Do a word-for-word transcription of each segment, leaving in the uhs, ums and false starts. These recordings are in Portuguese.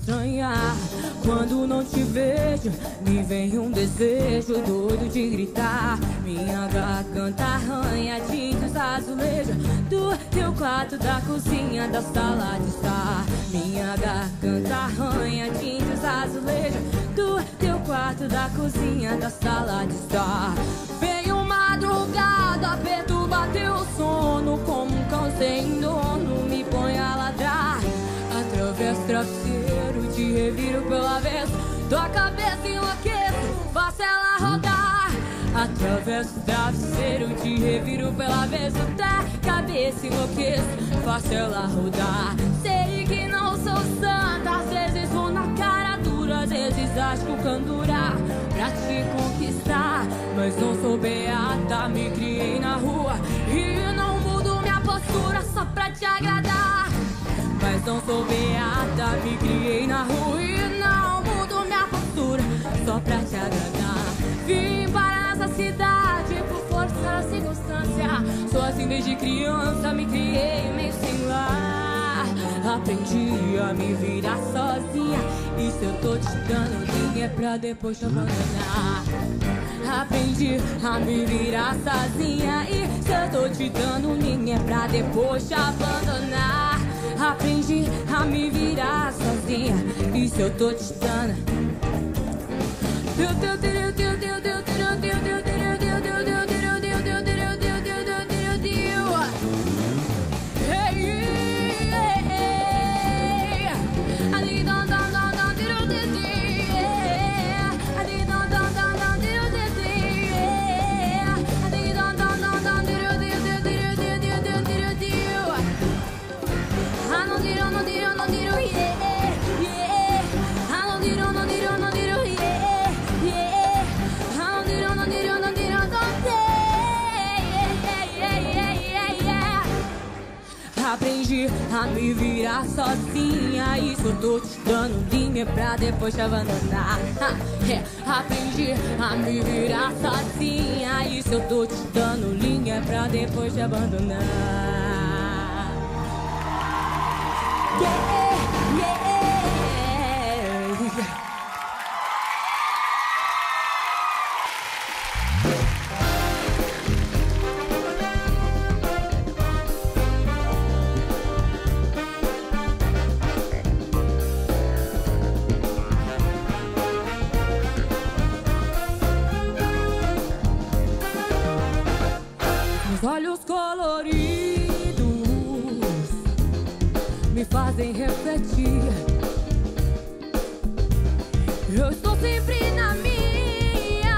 estranhar. Quando não te vejo, me vem um desejo doido de gritar. Minha garganta arranha tintes azulejos do teu quarto, da cozinha, da sala de estar. Minha garganta arranha tintes azulejos do teu quarto, da cozinha, da sala de estar. Veio madrugada, perturba teu sono, como um cão sem dono me põe a ladrar. Atravesso travesseiro, te reviro pelo avesso, tua cabeça enlouqueço, faço ela rodar. Atravesso travesseiro, te reviro pelo avesso, tua cabeça enlouqueço, faço ela rodar. Sei que não sou santa, às vezes vou na cara dura, às vezes acho que o candura pra te conquistar. Mas não sou beata, me criei na rua e não mudo minha postura só pra te agradar. Mas não sou beata, me criei na rua e não mudo minha postura só pra te agradar. Vim para essa cidade por força da circunstância, sou assim desde criança, me criei meio sem lar. Aprendi a me virar sozinha, isso eu tô te dando linha pra depois te abandonar. Aprendi a me virar sozinha, e se eu tô te dando linha pra depois te abandonar. Aprendi a me virar sozinha, e se eu tô te dando Aprendi a me virar sozinha, isso eu tô te dando linha pra depois te abandonar. É, aprendi a me virar sozinha, isso eu tô te dando linha pra depois te abandonar. Yeah, yeah. Olhos coloridos me fazem refletir. Eu estou sempre na minha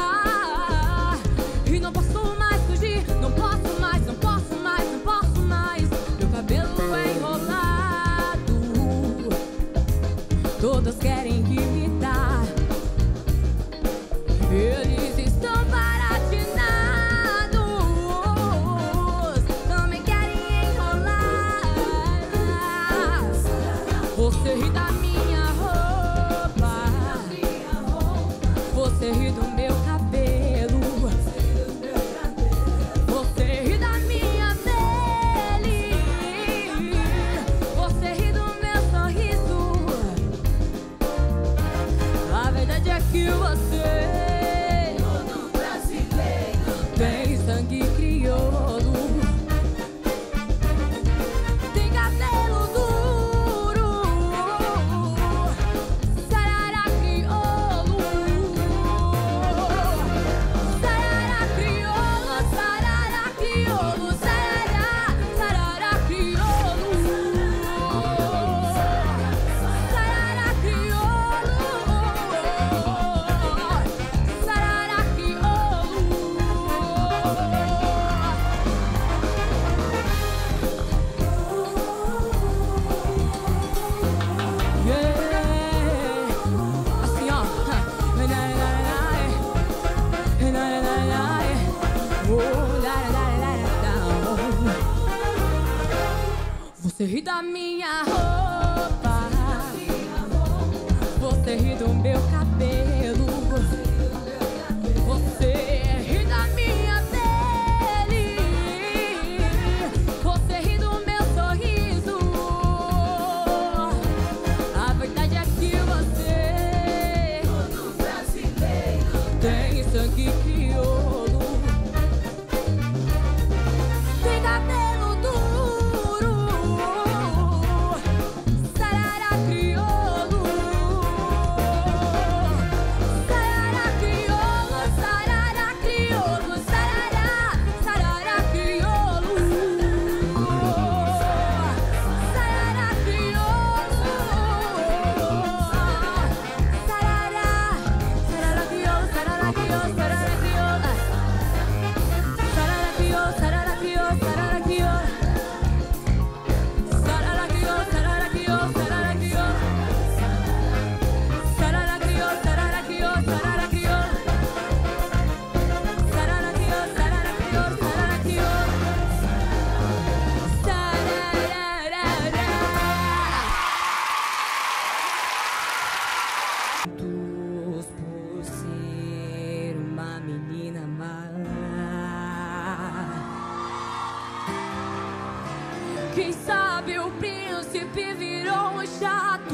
e não posso mais fugir. Não posso mais, não posso mais, não posso mais. Meu cabelo é enrolado, todas querem imitar. Eles estão paratinados, você ri da minha roupa, você ri do meu cabelo, você ri da minha pele, você ri do meu sorriso. A verdade é que você, todo brasileiro, tem sangue crioulo. Você ri da minha roupa, você ri do meu cabelo, você ri da minha pele, você ri do meu sorriso. A verdade é Quem sabe o príncipe virou um chato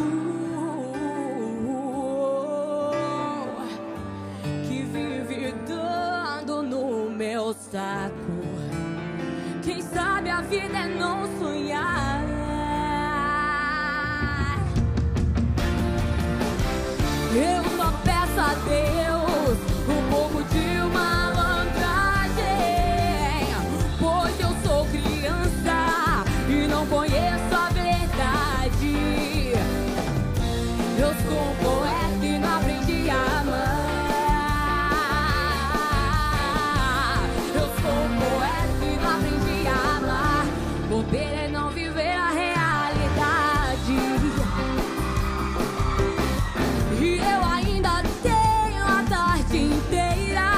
que vive dando no meu saco. Quem sabe a vida é não sonhar. Eu só peço a Deus um pouco de malandragem, pois eu sou criança e não conheço a verdade. Eu sou um poeta e não aprendi a amar. Eu sou um poeta e não aprendi a amar. Bobeira é não viver a realidade. E eu ainda tenho a tarde inteira.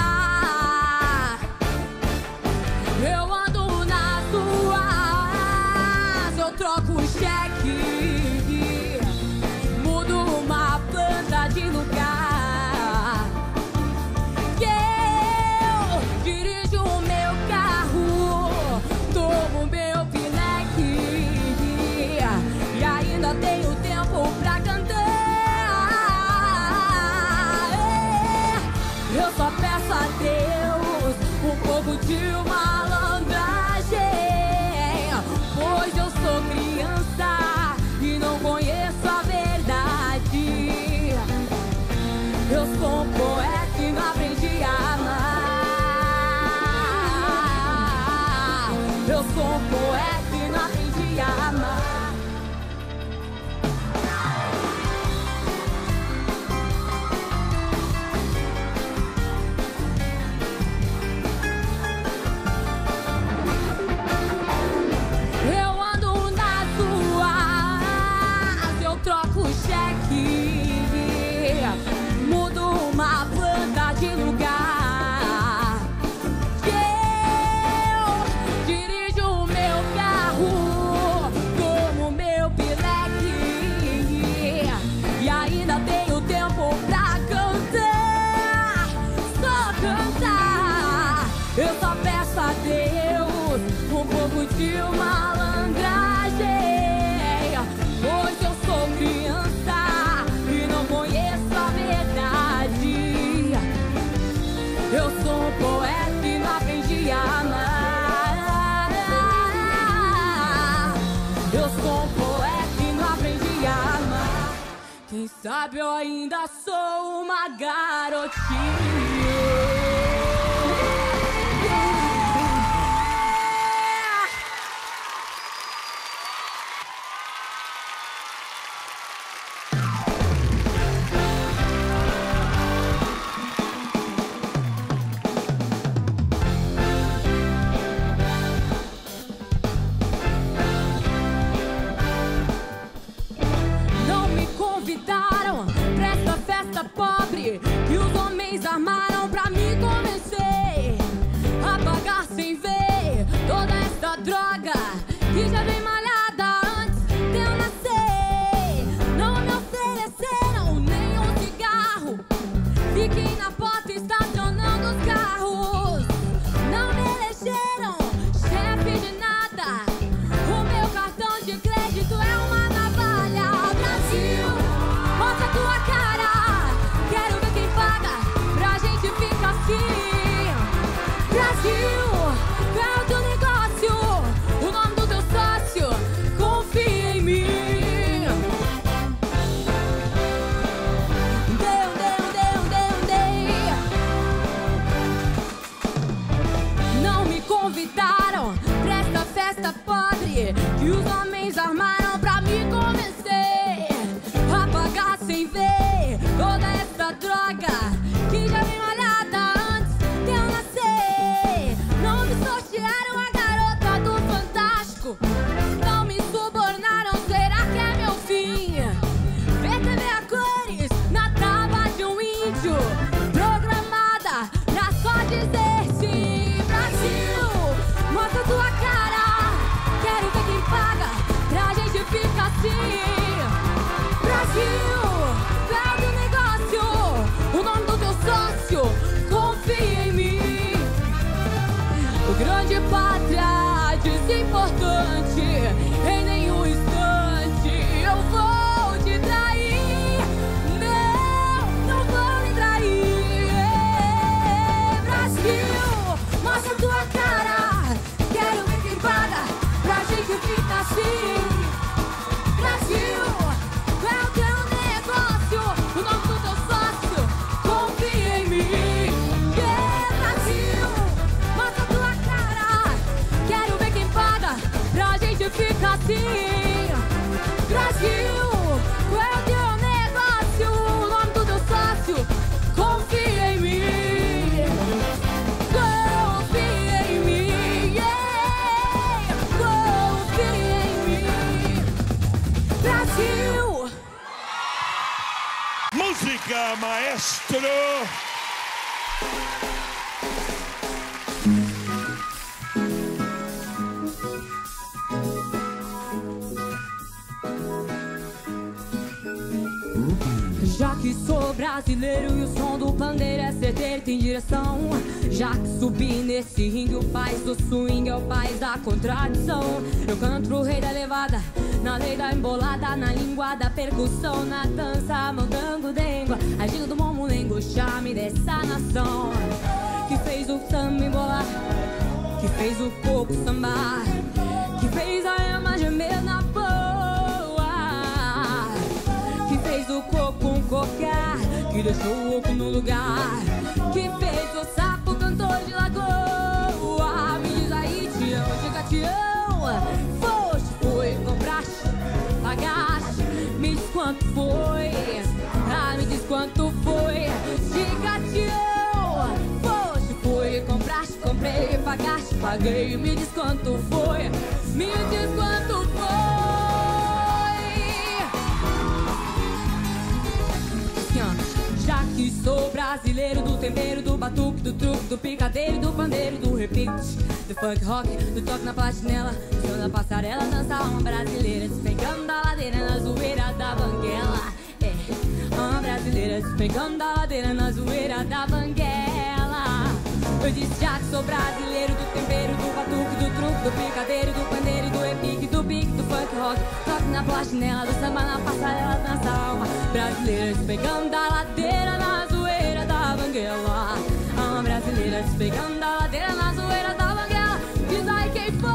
Eu ando nas ruas, eu troco o cheque, mudo uma planta de lugar. Eu dirijo o meu carro, tomo meu pileque e ainda tenho tempo pra cantar. Eu só peço a Deus um pouco de malandragem, pois eu sou criança e não conheço a verdade. Eu sou um poeta e não aprendi a amar. Eu sou um poeta e não aprendi a amar. Mudo uma planta de lugar. Eu dirijo o meu carro, tomo meu pileque e ainda tenho tempo pra cantar. Só cantar. Eu só peço a Deus um pouco de malandragem, pois eu sou criança e não conheço a verdade. Eu sou um poeta e não aprendi a amar. Eu sou um poeta e não aprendi a amar. Quem sabe eu ainda sou uma garotinha. Convidaram pra essa festa pobre que os homens armaram pra mim. Comecei a pagar sem ver toda essa droga que já vem malhada antes de eu nascer. Não me ofereceram nenhum cigarro, fiquei na porta estacionando os carros. Não me elegeram chefe de nada, o meu cartão de crédito é uma navalha. Brasil, mostra tua cara, quero ver quem paga pra gente ficar assim. Brasil, qual é o teu negócio? O nome do teu sócio, confia em mim. Deu, deu, deu, deu, deu. Não me convidaram pra esta festa pobre que os homens armaram pra mim. Comecei a pagar sem ver toda essa droga que já vem malhada antes de eu nascer. Não me sortearam a garota do Fantástico, não me subornaram, será que é meu fim? V T V a cores na tábua de um índio, programada pra só dizer sim. Brasil, mostra tua cara, quero ver quem paga pra gente ficar assim. Brasil, qual é o teu negócio? O nome do teu sócio, confia em mim. O grande pátria desimportante maestro. Já que sou brasileiro e o som do pandeiro é certeiro, tem direção. Já que subi nesse ringue, o país do swing é o país da contradição. Eu canto pro rei da levada, na lei da embolada, na língua da percussão, na dança, mandango, dengo, agindo do mamulengo, chame dessa nação. Que fez o samba embolar, que fez o coco sambar, que fez a ema gemer na boa, que fez o coco um cocar, que deixou o oco no lugar, que fez o sapo cantor de lagoa. Me diz aí, Tião, diga Tião, foste, foi, compraste, pagaste, me diz quanto foi, ah, me diz quanto foi, diga Tião, foste, foi, compraste, comprei, pagaste, paguei, me diz quanto foi, me diz quanto foi. Já que sou brasileiro, do tempero, do batuque, do truque, do picadeiro, do pandeiro, do repique, do funk rock, do toque na platinela, do na passarela, dança uma brasileira, despencando da ladeira na zoeira da banguela. É, uma brasileira despencando da ladeira na zoeira da banguela. Eu disse já que sou brasileiro, do tempero, do batuque, do truque, do picadeiro, do pandeiro, do repique, do pique, do funk rock, toque na platinela, do samba na passarela, dança uma brasileira despegando da ladeira na zoeira da banguela. Uma brasileira despegando da ladeira na zoeira da banguela. Diz aí quem foi.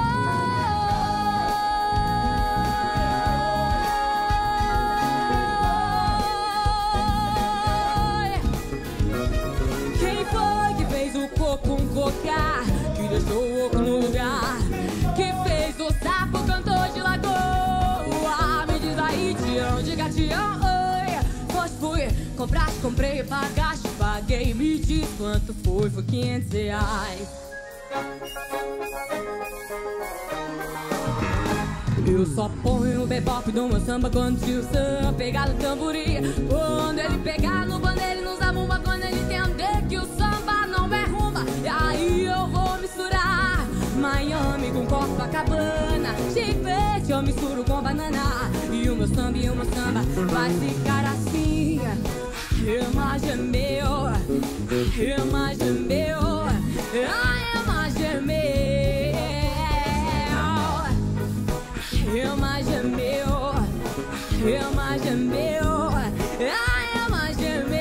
Quem foi que fez o coco um cocar, que deixou o oco no lugar, que fez o sapo cantor de lagoa. Me diz aí, Tião, diga Tião, oi. Foste, fui, compraste, comprei, pagaste, paguei, me diz quanto foi, foi quinhentos reais. Eu só ponho o bebop do meu samba quando o samba pegar no tamborim, quando ele pegar no bandeiro, no zabumba, quando ele entender que o samba não é rumba. E aí eu vou misturar Miami com Copacabana, chiclete eu misturo com banana, e o meu samba, e o meu samba vai ficar assim. Rema gemeu, rema gemeu, rema gemeu, rema gemeu, rema gemeu, rema gemeu.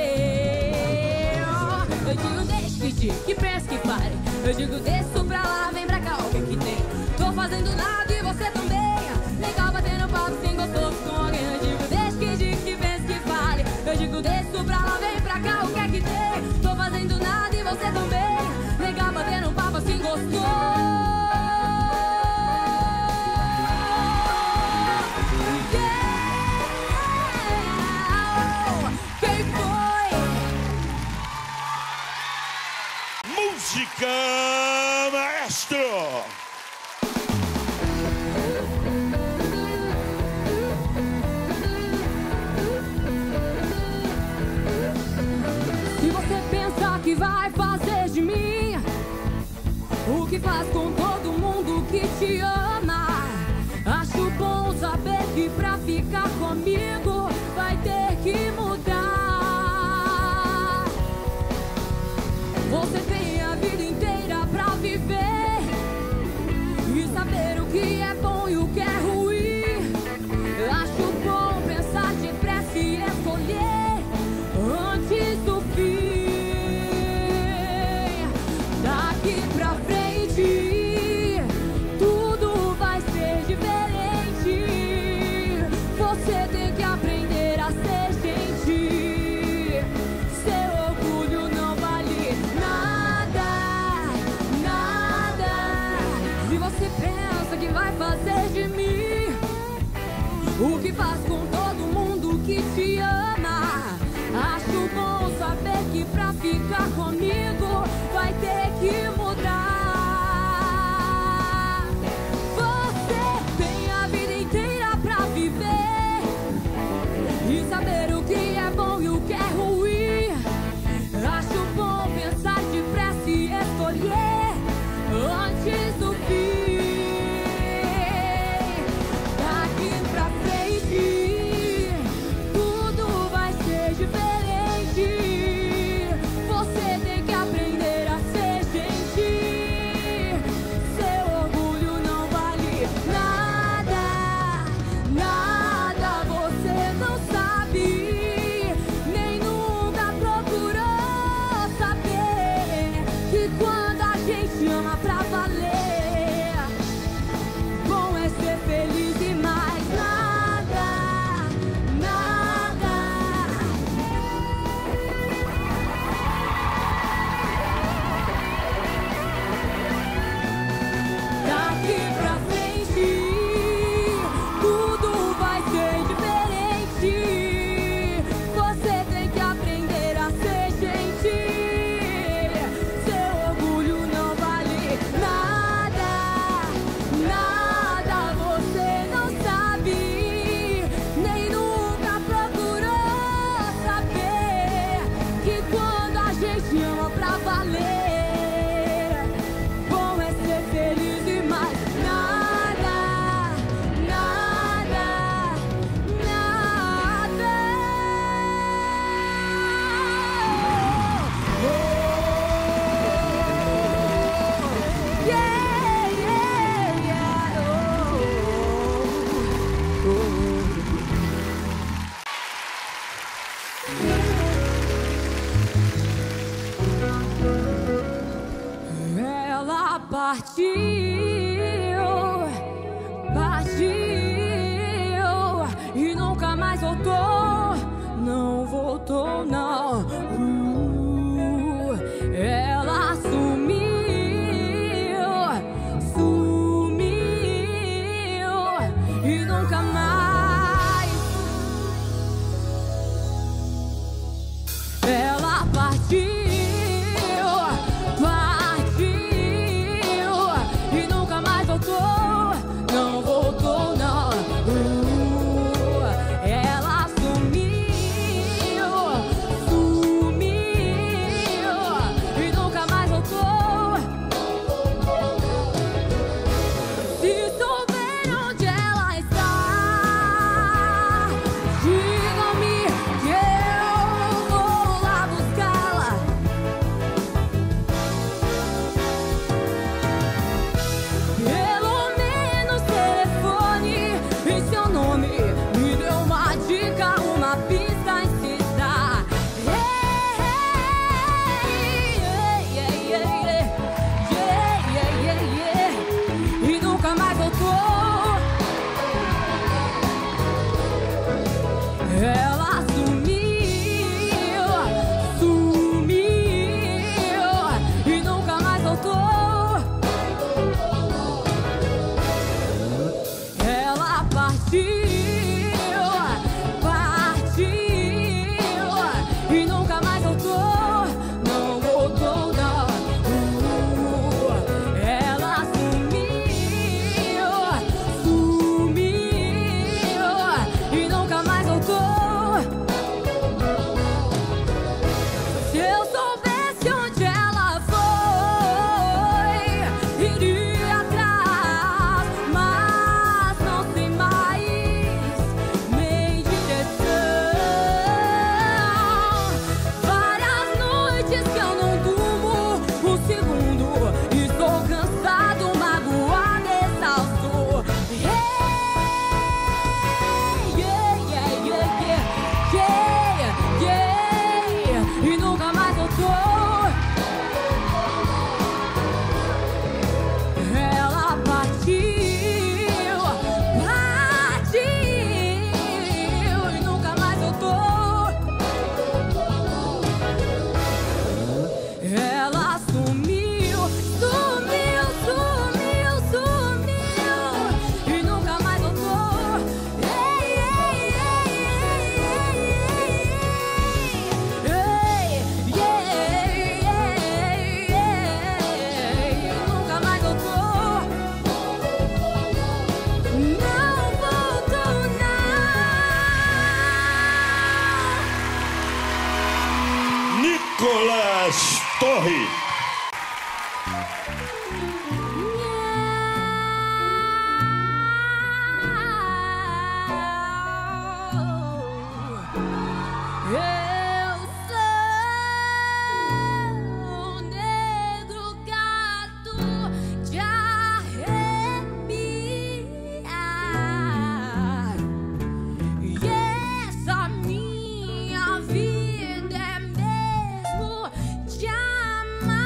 Eu digo deixa que diga, que pensa que pare, eu digo desço pra lá, vem pra cá, o que que tem? Tô fazendo nada e você também, legal batendo papo sem gostoso com alguém. Eu digo deixa que diga, que pensa que fale, eu digo desço pra lá, vem pra cá, o que é que tem? Tô fazendo nada e você também, legal batendo papo assim gostoso. Música Maestro. Se você pensa que vai fazer de mim o que faz com todo mundo que te ama, acho bom saber que pra ficar comigo vai ter que mudar. Você tem a vida inteira pra viver e saber o que é bom e o que é ruim. Acho bom pensar depressa e escolher antes do fim. Daqui pra frente tudo vai ser diferente. Você tem que aprender quem te ama pra valer. Bom é ser feliz e mais nada, nada, nada. Oh, yeah, yeah, yeah, oh, oh. Ela partiu, partiu e nunca mais voltou, não voltou não. Uh, ela sumiu, sumiu e nunca mais. Ela partiu. Não voltou, não. Uh, ela sumiu, sumiu e nunca mais voltou. Se souber onde ela está, digam-me que eu vou lá buscá-la. Me deu uma dica, uma pista, insista. Yeah, yeah, yeah, yeah, yeah, yeah, yeah, yeah. E nunca mais voltou. Ela sumiu, sumiu e nunca mais voltou. Ela partiu. Nicolas Torre. Essa minha vida é mesmo de amar.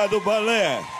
Obrigado, Balé.